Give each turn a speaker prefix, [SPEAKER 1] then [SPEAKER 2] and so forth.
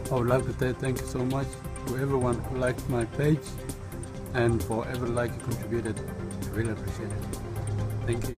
[SPEAKER 1] I would like to say thank you so much to everyone who liked my page and for every like you contributed. I really appreciate it. Thank you.